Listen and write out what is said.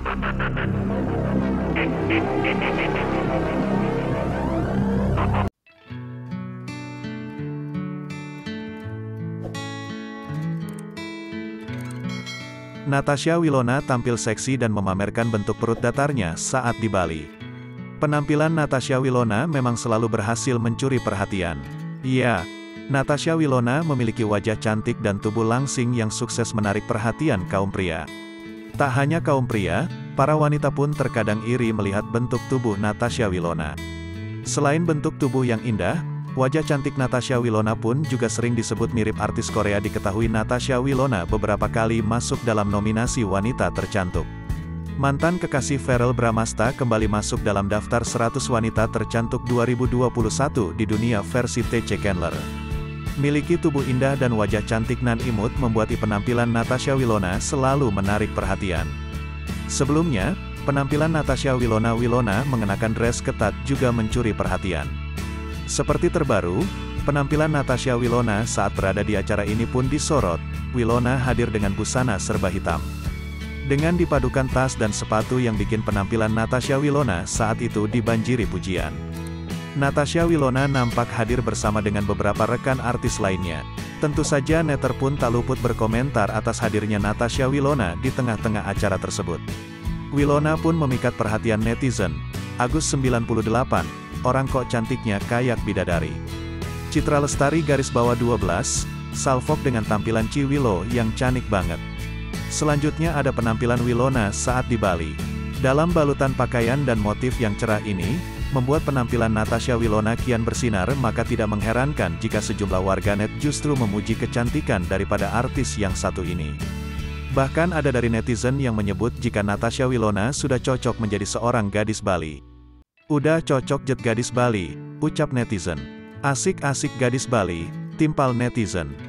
Natasha Wilona tampil seksi dan memamerkan bentuk perut datarnya saat di Bali. Penampilan Natasha Wilona memang selalu berhasil mencuri perhatian. Iya, Natasha Wilona memiliki wajah cantik dan tubuh langsing yang sukses menarik perhatian kaum pria. Tak hanya kaum pria, para wanita pun terkadang iri melihat bentuk tubuh Natasha Wilona. Selain bentuk tubuh yang indah, wajah cantik Natasha Wilona pun juga sering disebut mirip artis Korea. Diketahui Natasha Wilona beberapa kali masuk dalam nominasi wanita tercantik. Mantan kekasih Verrell Bramasta kembali masuk dalam daftar 100 wanita tercantik 2021 di dunia versi TC Candler. Miliki tubuh indah dan wajah cantik nan imut membuat penampilan Natasha Wilona selalu menarik perhatian. Sebelumnya, penampilan Natasha Wilona mengenakan dress ketat juga mencuri perhatian. Seperti terbaru, penampilan Natasha Wilona saat berada di acara ini pun disorot. Wilona hadir dengan busana serba hitam. Dengan dipadukan tas dan sepatu yang bikin penampilan Natasha Wilona saat itu dibanjiri pujian. Natasha Wilona nampak hadir bersama dengan beberapa rekan artis lainnya. Tentu saja netter pun tak luput berkomentar atas hadirnya Natasha Wilona di tengah-tengah acara tersebut. Wilona pun memikat perhatian netizen. Agus 98, orang kok cantiknya kayak bidadari. Citra Lestari _12, salvok dengan tampilan Ci Willow yang cantik banget. Selanjutnya ada penampilan Wilona saat di Bali. Dalam balutan pakaian dan motif yang cerah ini, membuat penampilan Natasha Wilona kian bersinar, maka tidak mengherankan jika sejumlah warganet justru memuji kecantikan daripada artis yang satu ini. Bahkan ada dari netizen yang menyebut jika Natasha Wilona sudah cocok menjadi seorang gadis Bali. Udah cocok jet gadis Bali, ucap netizen. Asik-asik gadis Bali, timpal netizen.